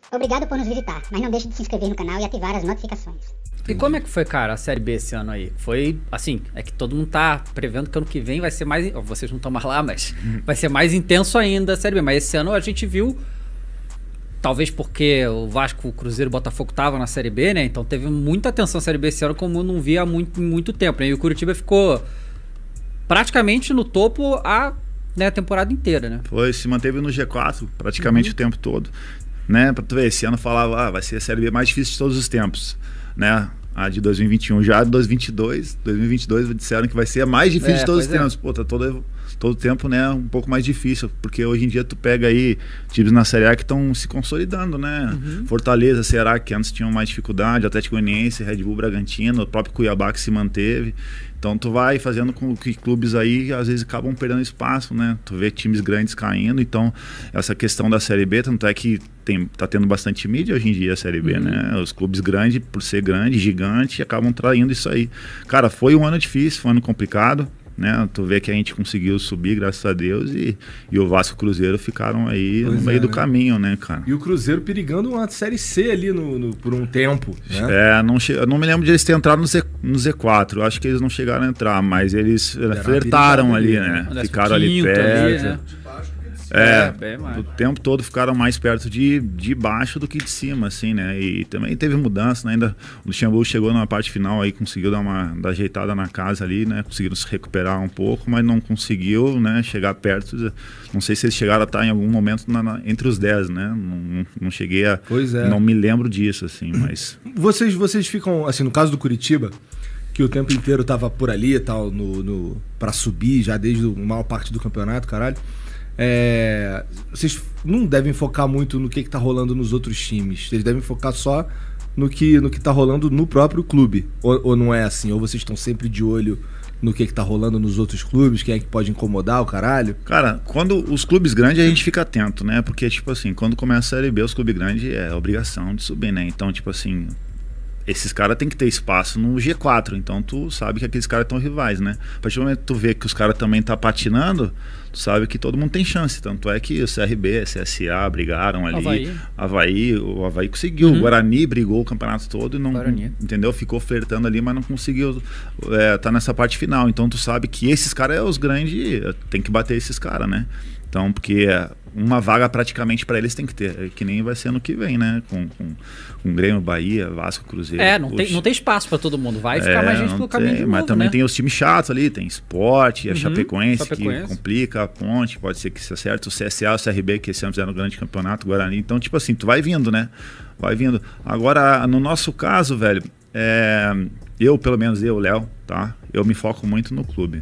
Obrigado por nos visitar, mas não deixe de se inscrever no canal e ativar as notificações. E como é que foi, cara, a Série B esse ano aí? Foi, assim, é que todo mundo tá prevendo que ano que vem vai ser mais... Vocês não estão mais lá, mas vai ser mais intenso ainda a Série B. Mas esse ano a gente viu, talvez porque o Vasco, o Cruzeiro e o Botafogo estavam na Série B, né? Então teve muita atenção na Série B esse ano, como eu não via há muito tempo, né? E o Curitiba ficou praticamente no topo a temporada inteira, né? Foi, se manteve no G4 praticamente o tempo todo, né? Pra tu ver, esse ano falava, vai ser a Série B mais difícil de todos os tempos, né? A de 2021, já de 2022 disseram que vai ser a mais difícil de todos os tempos. Pô, tá todo tempo, né, um pouco mais difícil, porque hoje em dia tu pega aí times na Série A que estão se consolidando, né? Fortaleza, Ceará, que antes tinham mais dificuldade, Atlético Goianiense, Red Bull, Bragantino, o próprio Cuiabá que se manteve. Então tu vai fazendo com que clubes aí às vezes acabam perdendo espaço, né? Tu vê times grandes caindo, então essa questão da Série B, tanto é que tá tendo bastante mídia hoje em dia a Série B, né? Os clubes grandes, por ser grande, gigante, acabam traindo isso aí. Cara, foi um ano difícil, foi um ano complicado, né? Tu vê que a gente conseguiu subir, graças a Deus, e o Vasco e o Cruzeiro ficaram aí no meio do caminho, né, cara? E o Cruzeiro perigando uma Série C ali por um tempo, né? Eu não me lembro de eles terem entrado no Z4, eu acho que eles não chegaram a entrar, mas eles flertaram ali, né? Ficaram ali perto. Né? O tempo todo ficaram mais perto de baixo do que de cima, assim, né? E também teve mudança, né? Ainda o Luxemburgo chegou na parte final aí, conseguiu dar ajeitada na casa ali, né? Conseguiram se recuperar um pouco, mas não conseguiu, né, chegar perto. Não sei se eles chegaram a estar em algum momento entre os 10, né? Não cheguei a... Não me lembro disso, assim, mas... Vocês ficam, assim, no caso do Curitiba, que o tempo inteiro tava por ali e tal, pra subir já desde a maior parte do campeonato, caralho. Vocês não devem focar muito no que tá rolando nos outros times. Vocês devem focar só no que tá rolando no próprio clube. Ou não é assim? Ou vocês estão sempre de olho no que tá rolando nos outros clubes? Quem é que pode incomodar o caralho? Cara, quando os clubes grandes a gente fica atento, né? Porque, tipo assim, quando começa a Série B, os clubes grandes é obrigação de subir, né? Então, tipo assim, esses caras têm que ter espaço no G4, então tu sabe que aqueles caras estão rivais, né? A partir do momento que tu vê que os caras também tá patinando, tu sabe que todo mundo tem chance, tanto é que o CRB, CSA brigaram ali, o Avaí conseguiu, o Guarani brigou o campeonato todo e não, entendeu? Ficou flertando ali, mas não conseguiu tá nessa parte final, então tu sabe que esses caras os grandes, tem que bater esses caras, né? Então, porque uma vaga praticamente para eles tem que ter, que nem vai ser ano que vem, né? Com Grêmio, Bahia, Vasco, Cruzeiro. Não tem espaço para todo mundo, vai ficar mais gente pelo caminho de novo, mas também né? tem os times chatos ali, tem Sport, a Chapecoense, que complica, a Ponte, pode ser que se acerte, o CSA, o CRB, que esse ano fizeram um grande campeonato, Guarani, então, tipo assim, tu vai vindo, né? Vai vindo. Agora, no nosso caso, velho, pelo menos eu, Léo, tá? Eu me foco muito no clube.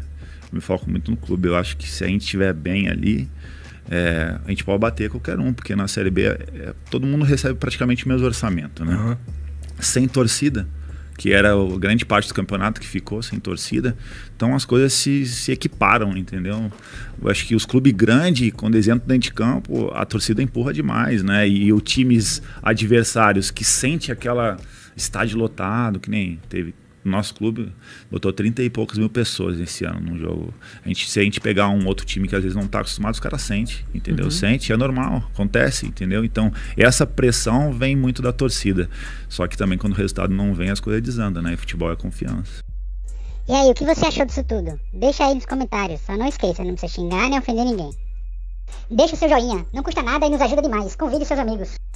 Eu acho que se a gente estiver bem ali, a gente pode bater qualquer um, porque na Série B todo mundo recebe praticamente o mesmo orçamento, né? Sem torcida, que era a grande parte do campeonato que ficou sem torcida, então as coisas se equiparam, entendeu? Eu acho que os clubes grandes, quando eles entram dentro de campo, a torcida empurra demais, né? E os times adversários que sente aquela estádio lotado, que nem teve... Nosso clube botou 30 e poucas mil pessoas esse ano no jogo. Se a gente pegar um outro time que às vezes não está acostumado, os caras sentem, entendeu? Sente, é normal, acontece, entendeu? Então, essa pressão vem muito da torcida. Só que também quando o resultado não vem, as coisas desandam, né? E futebol é confiança. E aí, o que você achou disso tudo? Deixa aí nos comentários. Só não esqueça, não precisa xingar nem ofender ninguém. Deixa o seu joinha, não custa nada e nos ajuda demais. Convide seus amigos.